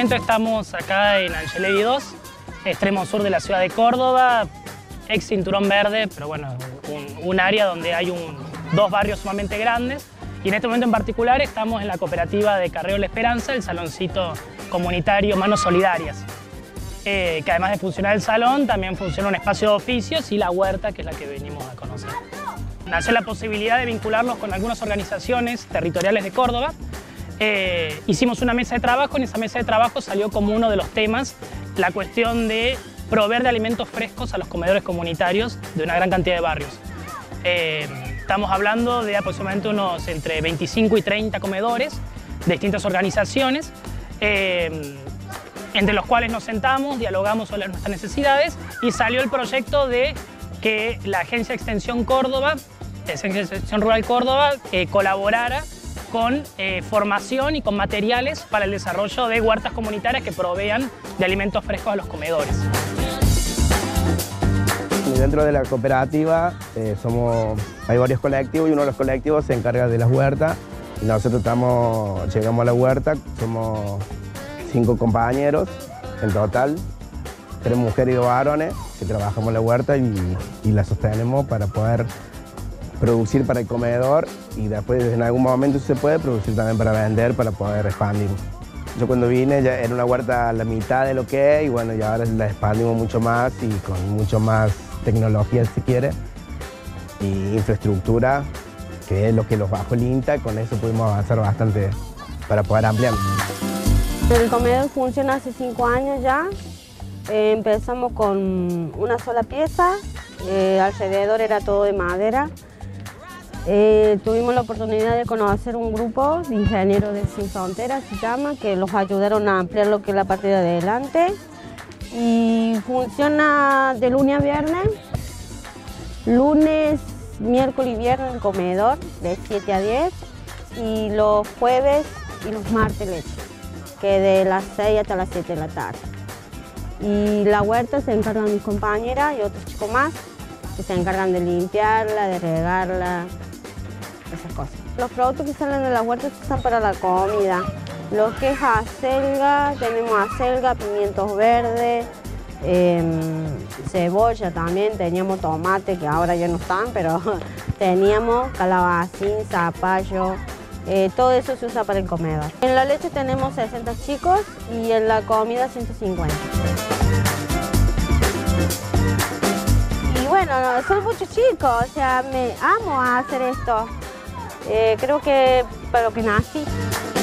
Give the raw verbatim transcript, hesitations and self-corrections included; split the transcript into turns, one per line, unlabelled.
momento estamos acá en Angelevi dos, extremo sur de la ciudad de Córdoba, ex Cinturón Verde, pero bueno, un, un área donde hay un, dos barrios sumamente grandes. Y en este momento en particular estamos en la cooperativa de Carreo La Esperanza, el saloncito comunitario Manos Solidarias, eh, que además de funcionar el salón, también funciona un espacio de oficios y la huerta, que es la que venimos a conocer. Nació la posibilidad de vincularnos con algunas organizaciones territoriales de Córdoba. Eh, hicimos una mesa de trabajo, en esa mesa de trabajo salió como uno de los temas la cuestión de proveer de alimentos frescos a los comedores comunitarios de una gran cantidad de barrios. Eh, estamos hablando de aproximadamente unos entre veinticinco y treinta comedores de distintas organizaciones, eh, entre los cuales nos sentamos, dialogamos sobre nuestras necesidades y salió el proyecto de que la Agencia de Extensión Córdoba, la Agencia de Extensión Rural Córdoba, eh, colaborara con eh, formación y con materiales para el desarrollo de huertas comunitarias que provean de alimentos frescos a los comedores.
Y dentro de la cooperativa eh, somos, hay varios colectivos y uno de los colectivos se encarga de las huertas. Y nosotros estamos, llegamos a la huerta, somos cinco compañeros en total, tres mujeres y dos varones que trabajamos en la huerta y, y la sostenemos para poder producir para el comedor y después en algún momento si se puede producir también para vender, para poder expandir. Yo cuando vine ya era una huerta a la mitad de lo que es y bueno, y ahora la expandimos mucho más y con mucho más tecnología si quiere y infraestructura, que es lo que los bajó el INTA, con eso pudimos avanzar bastante para poder ampliar.
El comedor funciona hace cinco años ya. Eh, empezamos con una sola pieza, eh, alrededor era todo de madera. Eh, tuvimos la oportunidad de conocer un grupo de ingenieros de Sin Fronteras, se llama, que los ayudaron a ampliar lo que es la parte de adelante. Y funciona de lunes a viernes, lunes, miércoles y viernes el comedor, de siete a diez, y los jueves y los martes leche, que de las seis hasta las siete de la tarde. Y la huerta se encargan mis compañeras y otros chicos más, que se encargan de limpiarla, de regarla, esas cosas. Los productos que salen de la huerta se usan para la comida. Lo que es acelga, tenemos acelga, pimientos verdes, eh, cebolla también, teníamos tomate, que ahora ya no están, pero teníamos calabacín, zapallo, eh, todo eso se usa para el comedor. En la leche tenemos sesenta chicos y en la comida ciento cincuenta. Y bueno, son muchos chicos, o sea, me amo a hacer esto. Eh, creo que para lo que nací.